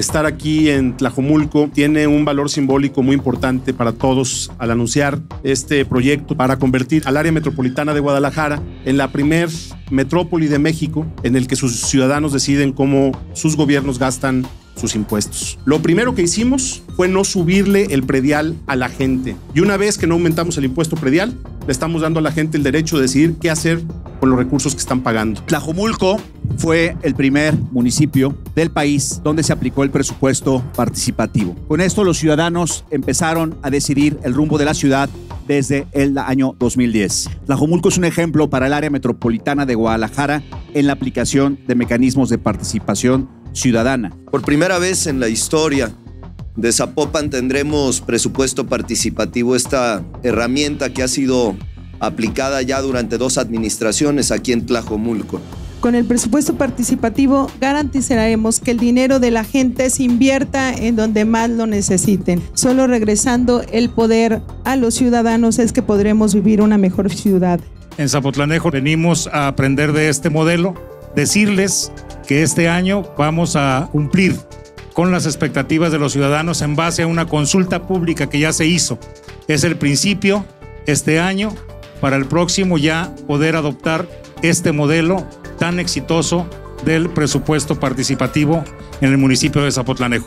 Estar aquí en Tlajomulco tiene un valor simbólico muy importante para todos al anunciar este proyecto para convertir al área metropolitana de Guadalajara en la primer metrópoli de México en el que sus ciudadanos deciden cómo sus gobiernos gastan sus impuestos. Lo primero que hicimos fue no subirle el predial a la gente. Y una vez que no aumentamos el impuesto predial, le estamos dando a la gente el derecho de decidir qué hacer con los recursos que están pagando. Tlajomulco fue el primer municipio del país donde se aplicó el presupuesto participativo. Con esto los ciudadanos empezaron a decidir el rumbo de la ciudad desde el año 2010. Tlajomulco es un ejemplo para el área metropolitana de Guadalajara en la aplicación de mecanismos de participación ciudadana. Por primera vez en la historia de Zapopan tendremos presupuesto participativo, esta herramienta que ha sido aplicada ya durante 2 administraciones aquí en Tlajomulco. Con el presupuesto participativo garantizaremos que el dinero de la gente se invierta en donde más lo necesiten. Solo regresando el poder a los ciudadanos es que podremos vivir una mejor ciudad. En Zapotlanejo venimos a aprender de este modelo, decirles que este año vamos a cumplir con las expectativas de los ciudadanos en base a una consulta pública que ya se hizo. Es el principio este año para el próximo ya poder adoptar este modelo tan exitoso del presupuesto participativo en el municipio de Zapotlanejo.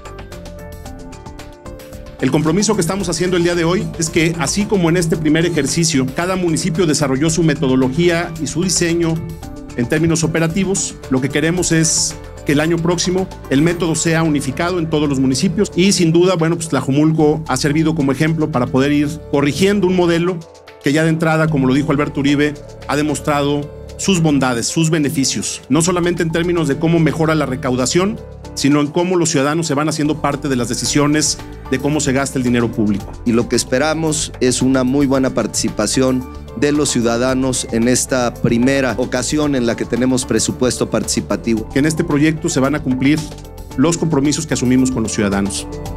El compromiso que estamos haciendo el día de hoy es que, así como en este primer ejercicio, cada municipio desarrolló su metodología y su diseño en términos operativos, lo que queremos es que el año próximo el método sea unificado en todos los municipios y sin duda, bueno, pues Tlajomulco ha servido como ejemplo para poder ir corrigiendo un modelo que ya de entrada, como lo dijo Alberto Uribe, ha demostrado sus bondades, sus beneficios, no solamente en términos de cómo mejora la recaudación, sino en cómo los ciudadanos se van haciendo parte de las decisiones de cómo se gasta el dinero público. Y lo que esperamos es una muy buena participación de los ciudadanos en esta primera ocasión en la que tenemos presupuesto participativo. Que en este proyecto se van a cumplir los compromisos que asumimos con los ciudadanos.